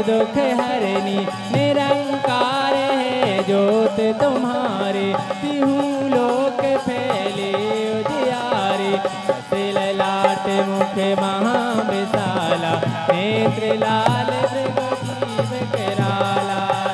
दुख हरनी, निरंकार है ज्योत तुम्हारे, तिहु लोक फैले उजियारे। ललाट मुख महाविशाला, नेत्र लाल मृगजीव कराला।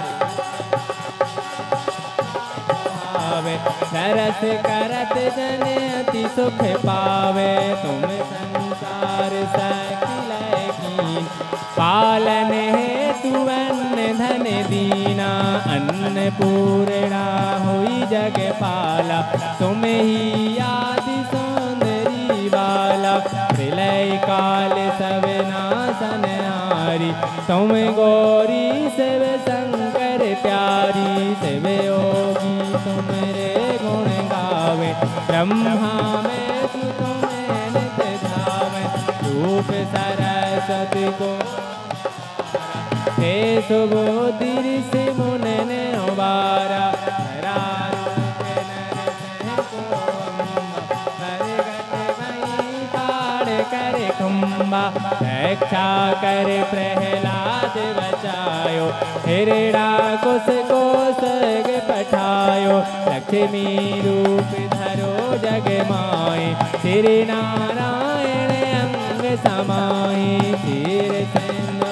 सरस करत जन अति सुख पावे, तुम संसार सकिल कीन। पालन हेतु अन्न धन दीना, अन्नपूर्णा हुई जग पाला। तुम ही आदि सौंदर्य बाला, प्रलय काल सब नाशन नारी। तुम गौरी शिव शंकर प्यारी, शिव योगी तुमरे गुण गावे। ब्रह्मा में तुम्हें नित्य ध्यावे, रूप सरस्वती को हे सुबोधि ऋषि मुनि ने उबारा। करे कुंभा, रक्षा कर प्रहलाद बचायो। हिरण्याकुश को स्वर्ग पठायो, लक्ष्मी रूप धरो जग माए। श्री नारायण अंग समाए, सिर सिंधु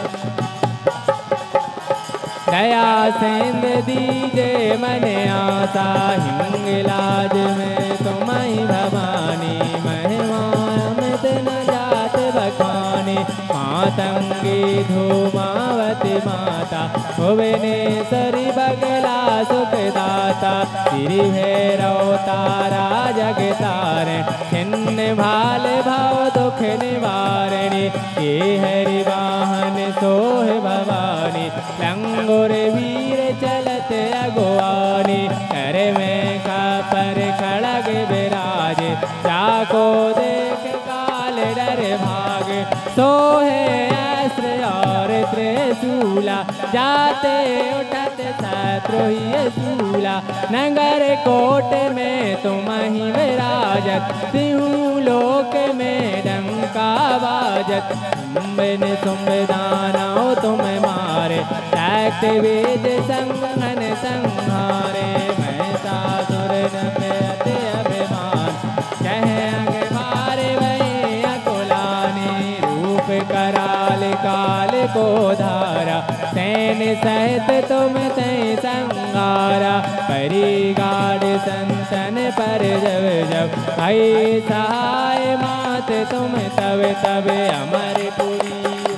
दया सिंध दीजे मन आशा। हिंगलाज में तुम्हें भवानी, महिमा अमित न जात बखानी। मातंगी धूमावती माता, भुवनेश्वरी बगला सुखदाता। श्री भैरव तारा जगतारण, छिन्न भाल भाव दुख निवारणी। ये हरि वाहन सोह भवानी, लंगोर वीर चलत अगुवानी। कर में पर खड़ग विराजे, जाको देख काल डर भाग। सोहे अस्त्र और त्रिशूला, जाते उठत शत्रु ही शूला। नगर कोट में तुम ही विराजत, तिहु लोक में डंका बाजत। शुंभ शुंभ दानव तुम मारे, दैत्य वेद संघन संहारे। महिषासुर नंद अति अभिमान, कह अंग मारे वही अकुलानी। रूप कराल काल को धारा, सैन सहित तुम तय संगारा। परिगाढ़ संतन पर जब जब, भई सहाय मात तुम तब तब। अमरपुरी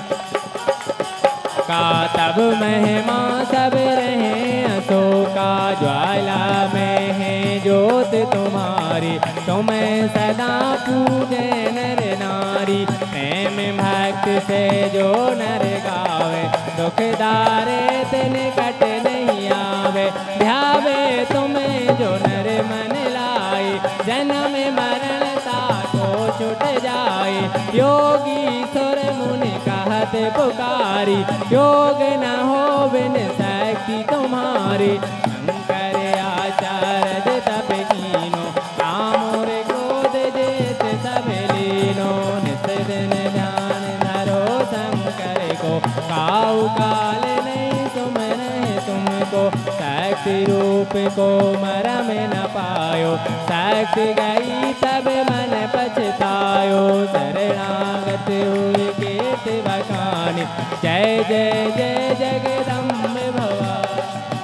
का तब महिमा सब रहे अशोका। ज्वाला में है ज्योत तुम्हारी, तुम्हें सदा पूजे नर नारी। प्रेम भक्त से जो नर गावे, दुख दारे तिन कट नहीं आवे। ध्यावे तुम्हें जो नर मन लाए, जन्म मरण ताको छुट जाए। योगी सुर मुनि कहत पुकारी, योग न हो बिन शक्ति तुम्हारी। शंकर आचार्य तप कीनो, कामोर क्रोध जेत सब लीनो। नित दिन ध्यान धरो शंकर को, काऊ काल नहीं सुमरहि तुमको। शक्ति रूप को मरम न पायो, शक्ति गई तब मन पछतायो। शरणागत हुए कीर्ति बखानी, जय जय जय जगदम्बे भवानी।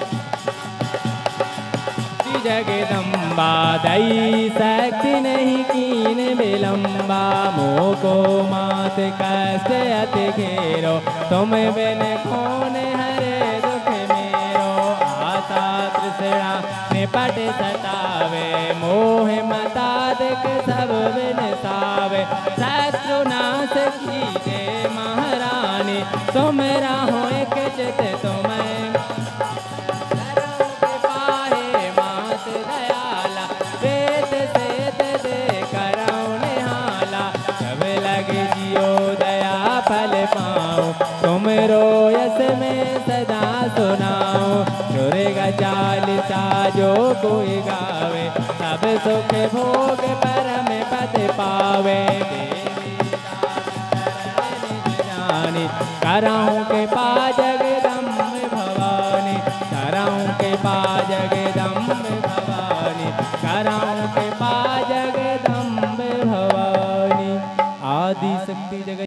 जगदम्बा दई शक्ति नहीं कीन विलम्बा। मोह को मात कष्ट अति घेरो, तुम बिन कौन हरे दुख मेरो। आशा तृष्णा निपट सतावे, मोह मतादिक सब विनसावे। शत्रु नाश कीजे महारानी, तुमरा हो एक चित तुम्हें। फल पाओ तुम रोयस में सदा सुनाओ। दुर्गा चालीसा जो कोई गावे, सब सुख भोग परम पद पावे। देवी जानी कराऊं के पा जगदम्बे भवानी, कराऊं के पा जगदम्बे भवानी, कराऊं के पा जगदम्बे भवानी। आदि शक्ति जगत